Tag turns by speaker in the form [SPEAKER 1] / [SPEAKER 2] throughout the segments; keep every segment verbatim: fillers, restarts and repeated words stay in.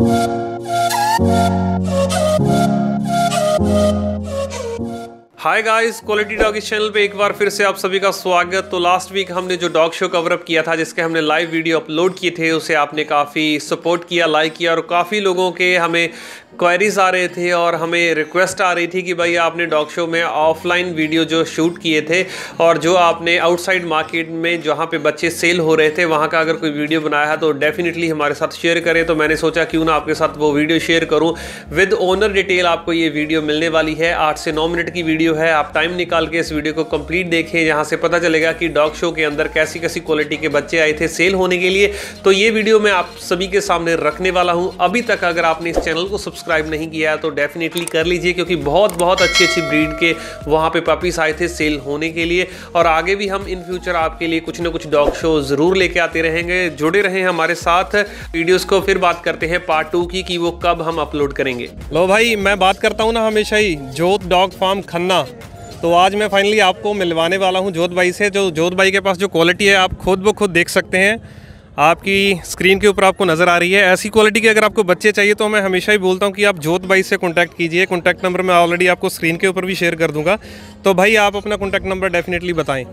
[SPEAKER 1] हाय guys, quality dog इस channel पे एक बार फिर से आप सभी का स्वागत। तो लास्ट वीक हमने जो डॉग शो कवर अप किया था, जिसके हमने लाइव वीडियो अपलोड किए थे, उसे आपने काफ़ी सपोर्ट किया, लाइक किया और काफ़ी लोगों के हमें क्वेरीज आ रहे थे और हमें रिक्वेस्ट आ रही थी कि भाई आपने डॉग शो में ऑफलाइन वीडियो जो शूट किए थे और जो आपने आउटसाइड मार्केट में जहाँ पे बच्चे सेल हो रहे थे वहाँ का अगर कोई वीडियो बनाया है तो डेफिनेटली हमारे साथ शेयर करें। तो मैंने सोचा क्यों ना आपके साथ वो वीडियो शेयर करूँ विद ओनर डिटेल। आपको ये वीडियो मिलने वाली है, आठ से नौ मिनट की वीडियो है। आप टाइम निकाल के इस वीडियो को कंप्लीट देखें, जहाँ से पता चलेगा कि डॉग शो के अंदर कैसी कैसी क्वालिटी के बच्चे आए थे सेल होने के लिए। तो ये वीडियो मैं आप सभी के सामने रखने वाला हूँ। अभी तक अगर आपने इस चैनल को सब्सक्राइब नहीं किया तो डेफिनेटली कर लीजिए, क्योंकि बहुत बहुत अच्छी अच्छी ब्रीड के वहाँ पे पपीज आए थे सेल होने के लिए। और आगे भी हम इन फ्यूचर आपके लिए कुछ ना कुछ डॉग शो जरूर लेके आते रहेंगे। जुड़े रहें हमारे साथ। वीडियोस को फिर बात करते हैं पार्ट टू की कि वो कब हम अपलोड करेंगे।
[SPEAKER 2] लो भाई, मैं बात करता हूँ ना हमेशा ही जोत डॉग फार्म खन्ना। तो आज मैं फाइनली आपको मिलवाने वाला हूँ जोत भाई से। जो जोत भाई के पास जो क्वालिटी है आप खुद ब खुद देख सकते हैं, आपकी स्क्रीन के ऊपर आपको नज़र आ रही है। ऐसी क्वालिटी के अगर आपको बच्चे चाहिए तो मैं हमेशा ही बोलता हूँ कि आप जोत भाई से कॉन्टैक्ट कीजिए। कॉन्टैक्ट नंबर मैं ऑलरेडी आपको स्क्रीन के ऊपर भी शेयर कर दूंगा। तो भाई आप अपना कॉन्टैक्ट नंबर डेफिनेटली बताएं।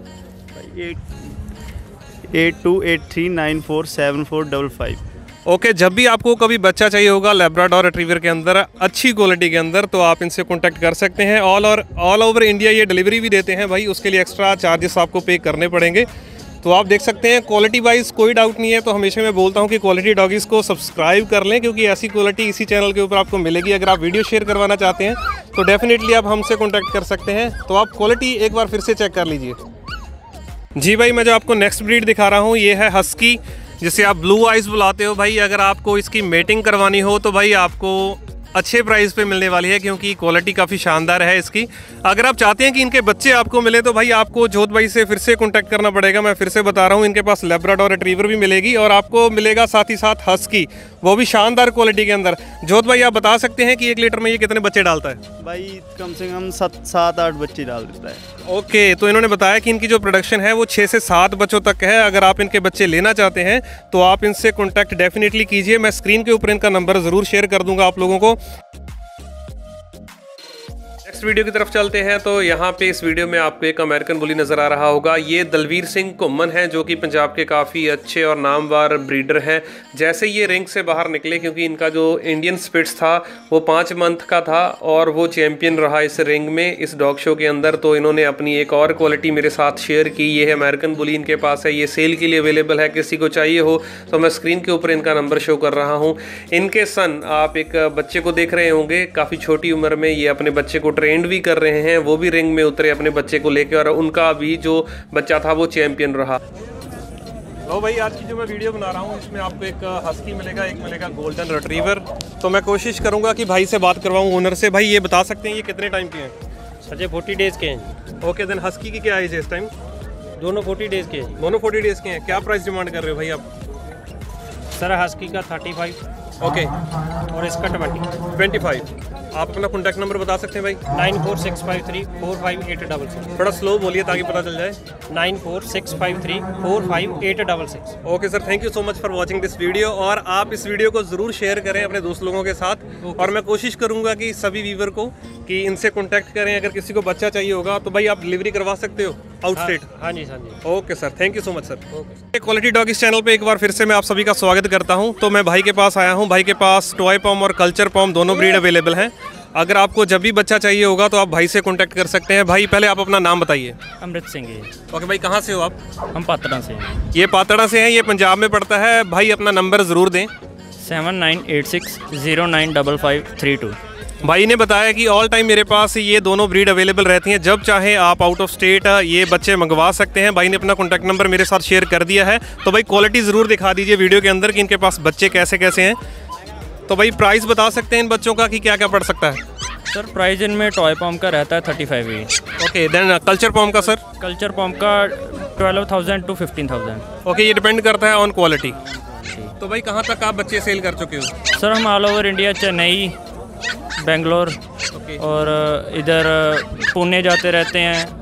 [SPEAKER 3] Eight two eight three nine four seven four double five.
[SPEAKER 2] Okay, जब भी आपको कभी बच्चा चाहिए होगा लैब्राडोर रिट्रीवर के अंदर अच्छी क्वालिटी के अंदर, तो आप इनसे कॉन्टैक्ट कर सकते हैं। ऑल और ऑल ओवर इंडिया ये डिलीवरी भी देते हैं भाई, उसके लिए एक्स्ट्रा चार्जेस आपको पे करने पड़ेंगे। तो आप देख सकते हैं क्वालिटी वाइज कोई डाउट नहीं है। तो हमेशा मैं बोलता हूं कि क्वालिटी डॉगीज़ को सब्सक्राइब कर लें, क्योंकि ऐसी क्वालिटी इसी चैनल के ऊपर आपको मिलेगी। अगर आप वीडियो शेयर करवाना चाहते हैं तो डेफिनेटली आप हमसे कॉन्टैक्ट कर सकते हैं। तो आप क्वालिटी एक बार फिर से चेक कर लीजिए। जी भाई, मैं जो आपको नेक्स्ट ब्रीड दिखा रहा हूँ ये है हस्की, जिसे आप ब्लू आइज़ बुलाते हो। भाई अगर आपको इसकी मेटिंग करवानी हो तो भाई आपको अच्छे प्राइस पे मिलने वाली है, क्योंकि क्वालिटी काफ़ी शानदार है इसकी। अगर आप चाहते हैं कि इनके बच्चे आपको मिले तो भाई आपको जोत भाई से फिर से कॉन्टैक्ट करना पड़ेगा। मैं फिर से बता रहा हूँ, इनके पास लैब्राडोर रिट्रीवर भी मिलेगी और आपको मिलेगा साथ ही साथ हस्की, वो भी शानदार क्वालिटी के अंदर। जोत भाई आप बता सकते हैं कि एक लीटर में ये कितने बच्चे डालता है?
[SPEAKER 3] भाई कम से कम सात सात आठ बच्चे डाल देता है।
[SPEAKER 2] ओके, तो इन्होंने बताया कि इनकी जो प्रोडक्शन है वो छः से सात बच्चों तक है। अगर आप इनके बच्चे लेना चाहते हैं तो आप इनसे कॉन्टैक्ट डेफिनेटली कीजिए। मैं स्क्रीन के ऊपर इनका नंबर ज़रूर शेयर कर दूंगा आप लोगों को।
[SPEAKER 1] नेक्स्ट वीडियो की तरफ चलते हैं। तो यहाँ पे इस वीडियो में आपको एक अमेरिकन बुली नज़र आ रहा होगा। ये दलवीर सिंह घुम्मन है, जो कि पंजाब के काफ़ी अच्छे और नामवर ब्रीडर हैं। जैसे ये रिंग से बाहर निकले, क्योंकि इनका जो इंडियन स्पिट्स था वो पाँच मंथ का था और वो चैम्पियन रहा इस रिंग में, इस डॉग शो के अंदर। तो इन्होंने अपनी एक और क्वालिटी मेरे साथ शेयर की। ये है अमेरिकन बुली, इनके पास है, ये सेल के लिए अवेलेबल है। किसी को चाहिए हो तो मैं स्क्रीन के ऊपर इनका नंबर शो कर रहा हूँ। इनके सन आप एक बच्चे को देख रहे होंगे, काफ़ी छोटी उम्र में ये अपने बच्चे को ट्रेंड भी कर रहे हैं। वो भी रिंग में उतरे अपने बच्चे को लेकर और उनका भी जो बच्चा था वो चैंपियन रहा।
[SPEAKER 2] लो भाई, आज की जो मैं वीडियो बना रहा हूँ इसमें आपको एक हस्की मिलेगा, एक मिलेगा गोल्डन रिट्रीवर। तो मैं कोशिश करूंगा कि भाई से बात करवाऊँ ओनर से। भाई ये बता सकते हैं ये कितने टाइम के हैं?
[SPEAKER 4] सर ये फोर्टी डेज़ के हैं।
[SPEAKER 2] ओके, देन हस्की की क्या एज है इस टाइम?
[SPEAKER 4] दोनों फोर्टी डेज़ के हैं।
[SPEAKER 2] दोनों फोर्टी डेज़ के हैं। क्या प्राइस डिमांड कर रहे हो भाई आप?
[SPEAKER 4] सर हस्की का थर्टी फाइव
[SPEAKER 2] ओके
[SPEAKER 4] और इसका ट्वेंटी
[SPEAKER 2] ट्वेंटी फाइव। आप अपना कॉन्टैक्ट नंबर बता सकते हैं भाई?
[SPEAKER 4] Nine four six five three four five eight double six.
[SPEAKER 2] थोड़ा स्लो बोलिए ताकि पता चल जाए।
[SPEAKER 4] Nine four six five three four five eight double six.
[SPEAKER 2] Okay sir, thank you so much for watching this video. और आप इस video को ज़रूर शेयर करें अपने दोस्त लोगों के साथ। okay. और मैं कोशिश करूंगा कि सभी व्यूवर को कि इनसे कॉन्टैक्ट करें। अगर किसी को बच्चा चाहिए होगा तो भाई आप डिलीवरी करवा सकते हो आउट स्टेट?
[SPEAKER 4] हाँ जी, हाँ जी।
[SPEAKER 2] Okay sir, thank you so much sir. Okay, quality dog इस चैनल पे एक बार फिर से मैं आप सभी का स्वागत करता हूं। तो मैं भाई के पास आया हूं। भाई के पास टॉय पॉम और कल्चर पॉम दोनों ब्रीड अवेलेबल हैं। अगर आपको जब भी बच्चा चाहिए होगा तो आप भाई से कॉन्टैक्ट कर सकते हैं। भाई पहले आप अपना नाम बताइए।
[SPEAKER 4] अमृत सिंह है।
[SPEAKER 2] ओके भाई, कहाँ से हो आप?
[SPEAKER 4] हम पातड़ा से हैं।
[SPEAKER 2] ये पातड़ा से हैं, ये पंजाब में पड़ता है। भाई अपना नंबर ज़रूर दें।
[SPEAKER 4] Seven nine eight six zero nine double five three two.
[SPEAKER 2] भाई ने बताया कि ऑल टाइम मेरे पास ये दोनों ब्रीड अवेलेबल रहती हैं। जब चाहे आप आउट ऑफ स्टेट ये बच्चे मंगवा सकते हैं। भाई ने अपना कॉन्टैक्ट नंबर मेरे साथ शेयर कर दिया है। तो भाई क्वालिटी ज़रूर दिखा दीजिए वीडियो के अंदर कि इनके पास बच्चे कैसे कैसे हैं। तो भाई प्राइस बता सकते हैं इन बच्चों का कि क्या क्या पड़ सकता है?
[SPEAKER 4] सर प्राइस इनमें टॉय पॉम का रहता है थर्टी फाइव ही।
[SPEAKER 2] ओके, देन कल्चर पॉम का सर?
[SPEAKER 4] कल्चर पॉम का twelve thousand to fifteen thousand.
[SPEAKER 2] Okay, ये डिपेंड करता है ऑन क्वालिटी। तो भाई कहाँ तक आप बच्चे सेल कर चुके हो?
[SPEAKER 4] सर हम all over India, Chennai, Bangalore
[SPEAKER 2] okay.
[SPEAKER 4] और इधर पुणे जाते रहते हैं,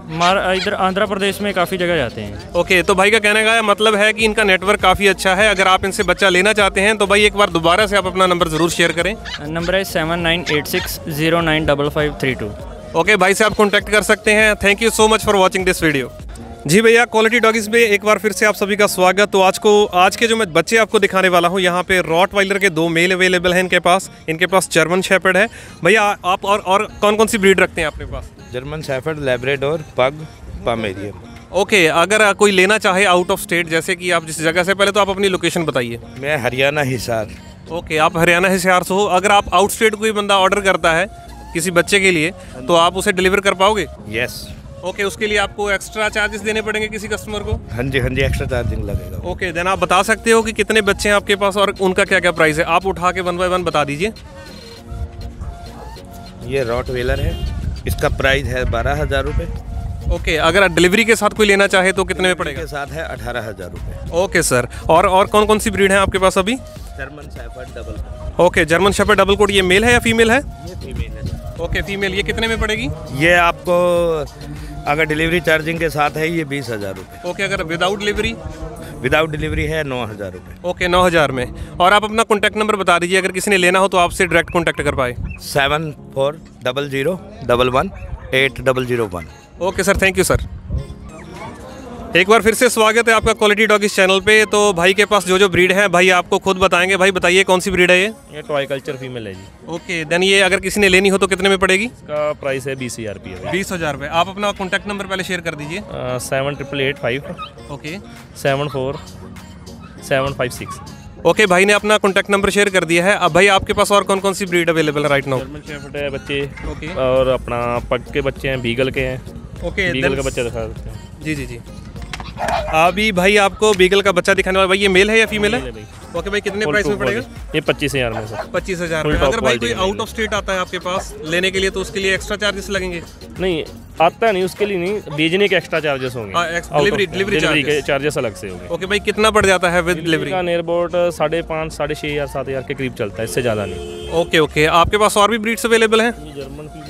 [SPEAKER 4] हमारा इधर आंध्र प्रदेश में काफ़ी जगह जाते हैं।
[SPEAKER 2] ओके, तो भाई का कहने का मतलब है कि इनका नेटवर्क काफ़ी अच्छा है। अगर आप इनसे बच्चा लेना चाहते हैं तो भाई एक बार दोबारा से आप अपना नंबर ज़रूर शेयर करें।
[SPEAKER 4] नंबर है seven nine eight six zero nine double five three two.
[SPEAKER 2] Okay, भाई से आप कॉन्टैक्ट कर सकते हैं। Thank you so much for watching this video. जी भैया, क्वालिटी डॉगीज़ में एक बार फिर से आप सभी का स्वागत। तो आज को आज के जो मैं बच्चे आपको दिखाने वाला हूँ, यहाँ पे रॉटवाइलर के दो मेल अवेलेबल हैं इनके पास। इनके पास जर्मन शेफर्ड है। भैया आप और और कौन कौन सी ब्रीड रखते हैं अपने पास?
[SPEAKER 5] German shepherd, Labrador, pug, Pomeranian.
[SPEAKER 2] Okay, अगर कोई लेना चाहे आउट ऑफ स्टेट, जैसे कि आप जिस जगह से, पहले तो आप अपनी लोकेशन बताइए।
[SPEAKER 5] मैं हरियाणा हिसार।
[SPEAKER 2] ओके, आप हरियाणा हिसार से हो। अगर आप आउट स्टेट कोई बंदा ऑर्डर करता है किसी बच्चे के लिए तो आप उसे डिलीवर कर पाओगे?
[SPEAKER 5] यस।
[SPEAKER 2] ओके, उसके लिए आपको एक्स्ट्रा चार्जेस देने पड़ेंगे किसी कस्टमर को?
[SPEAKER 5] हाँ जी हाँ जी, एक्स्ट्रा चार्जिंग लगेगा।
[SPEAKER 2] ओके, देन आप बता सकते हो कि कितने बच्चे हैं आपके पास और उनका क्या क्या प्राइस है? आप उठा के वन बाय वन बता दीजिए।
[SPEAKER 5] ये रॉटवेलर है, इसका प्राइस है बारह हज़ार रुपये।
[SPEAKER 2] ओके, अगर डिलीवरी के साथ कोई लेना चाहे तो कितने में पड़ेगा?
[SPEAKER 5] के साथ है अठारह हज़ार रुपये।
[SPEAKER 2] ओके सर, और और कौन कौन सी ब्रीड है आपके पास अभी?
[SPEAKER 5] German shepherd double.
[SPEAKER 2] Okay, German shepherd double coat, ये मेल है या फीमेल है?
[SPEAKER 5] ये फीमेल है।
[SPEAKER 2] Okay, female. ये कितने में पड़ेगी?
[SPEAKER 5] ये आपको अगर डिलीवरी चार्जिंग के साथ है ये बीस हज़ार रुपये।
[SPEAKER 2] ओके, अगर विदाउट डिलीवरी?
[SPEAKER 5] विदाउट डिलीवरी है नौ हज़ार रुपये।
[SPEAKER 2] ओके, नौ हज़ार में। और आप अपना कॉन्टैक्ट नंबर बता दीजिए, अगर किसी ने लेना हो तो आपसे डायरेक्ट कॉन्टैक्ट कर पाए।
[SPEAKER 5] Seven four double zero double one eight double zero one.
[SPEAKER 2] Okay sir, thank you sir. एक बार फिर से स्वागत है आपका क्वालिटी डॉगीज चैनल पे। तो भाई के पास जो जो ब्रीड है भाई आपको खुद बताएंगे। भाई बताइए कौन सी ब्रीड है ये?
[SPEAKER 6] ये टॉय कल्चर फीमेल है जी।
[SPEAKER 2] ओके, देन ये अगर किसी ने लेनी हो तो कितने में पड़ेगी?
[SPEAKER 6] इसका प्राइस है बीस हज़ार रुपये।
[SPEAKER 2] बीस हज़ार रुपये। आप अपना कॉन्टैक्ट नंबर पहले शेयर कर दीजिए।
[SPEAKER 6] Seven triple eight five
[SPEAKER 2] okay
[SPEAKER 6] seven four seven five six.
[SPEAKER 2] Okay, भाई ने अपना कॉन्टैक्ट नंबर शेयर कर दिया है। अब भाई आपके पास और कौन कौन सी ब्रीड अवेलेबल है राइट नाउ?
[SPEAKER 6] जर्मन शेफर्ड है बच्चे।
[SPEAKER 2] ओके।
[SPEAKER 6] और अपना पग के बच्चे हैं, बीगल के हैं।
[SPEAKER 2] ओके,
[SPEAKER 6] बीगल का बच्चा दिखा सकते हैं।
[SPEAKER 2] जी जी जी। अभी भाई आपको बीगल का बच्चा दिखाने वाला। भाई ये मेल है या फीमेल है?
[SPEAKER 6] मेल है भाई।
[SPEAKER 2] ओके भाई, कितने प्राइस में पड़ेगा?
[SPEAKER 6] ये पच्चीस हज़ार में सर।
[SPEAKER 2] पच्चीस हज़ार
[SPEAKER 6] Full
[SPEAKER 2] में।
[SPEAKER 6] top
[SPEAKER 2] अगर भाई कोई
[SPEAKER 6] quality
[SPEAKER 2] आउट ऑफ स्टेट आता है आपके पास लेने के लिए तो उसके लिए एक्स्ट्रा चार्जेस लगेंगे?
[SPEAKER 6] नहीं, आता नहीं उसके लिए नहीं, भेजने के एक्स्ट्रा चार्जेस होंगे।
[SPEAKER 2] हाँ, ex- delivery- delivery
[SPEAKER 6] डिलीवरी के
[SPEAKER 2] charges।
[SPEAKER 6] चार्जेस अलग से होंगे।
[SPEAKER 2] ओके भाई, कितना पड़ जाता है विद डिलीवरी?
[SPEAKER 6] का नियर अबाउट साढ़े पाँच साढ़े छः हज़ार सात हज़ार के करीब चलता है, इससे ज़्यादा नहीं।
[SPEAKER 2] ओके ओके, आपके पास और भी ब्रीड्स अवेलेबल हैं?
[SPEAKER 6] German female.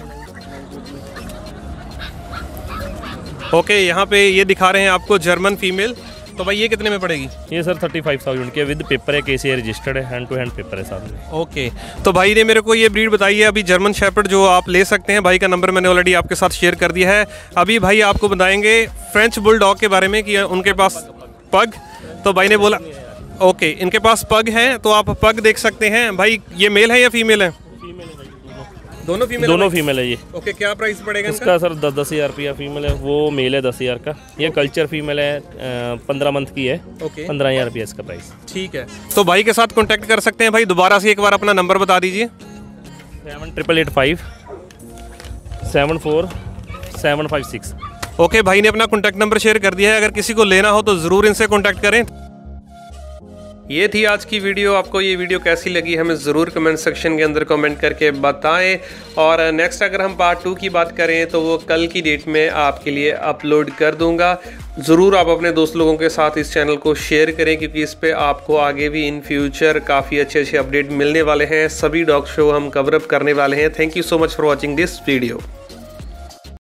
[SPEAKER 2] ओके, यहाँ पे ये दिखा रहे हैं आपको जर्मन फीमेल। तो भाई ये कितने में पड़ेगी?
[SPEAKER 6] ये सर थर्टी फाइव थाउजेंड के विद पेपर है, केसी रजिस्टर्ड है, हैंड टू हैंड पेपर है साथ में।
[SPEAKER 2] ओके, तो भाई ने मेरे को ये ब्रीड बताई है अभी जर्मन शेफर्ड, जो आप ले सकते हैं। भाई का नंबर मैंने ऑलरेडी आपके साथ शेयर कर दिया है। अभी भाई आपको बताएंगे फ्रेंच बुल डॉग के बारे में कि उनके पास पग। तो भाई ने बोला ओके इनके पास पग हैं, तो आप पग देख सकते हैं। भाई ये मेल है या फीमेल है? दोनों फीमेल?
[SPEAKER 6] दोनों फीमेल है ये।
[SPEAKER 2] ओके, क्या प्राइस पड़ेगा इनका?
[SPEAKER 6] इसका सर दस दस हज़ार रुपया फीमेल है, वो मेल है दस हज़ार का। ये कल्चर फीमेल है, पंद्रह मंथ की है।
[SPEAKER 2] ओके,
[SPEAKER 6] पंद्रह हज़ार रुपया इसका प्राइस।
[SPEAKER 2] ठीक है, तो भाई के साथ कांटेक्ट कर सकते हैं। भाई दोबारा से एक बार अपना नंबर बता दीजिए।
[SPEAKER 6] Seven triple eight five seven four seven five six.
[SPEAKER 2] Okay, भाई ने अपना कॉन्टैक्ट नंबर शेयर कर दिया है। अगर किसी को लेना हो तो ज़रूर इनसे कॉन्टैक्ट करें। ये थी आज की वीडियो। आपको ये वीडियो कैसी लगी हमें ज़रूर कमेंट सेक्शन के अंदर कमेंट करके बताएं। और नेक्स्ट अगर हम पार्ट टू की बात करें तो वो कल की डेट में आपके लिए अपलोड कर दूंगा। ज़रूर आप अपने दोस्त लोगों के साथ इस चैनल को शेयर करें, क्योंकि इस पे आपको आगे भी इन फ्यूचर काफ़ी अच्छे अच्छे अपडेट मिलने वाले हैं। सभी डॉग शो हम कवर अप करने वाले हैं। Thank you so much for watching this video.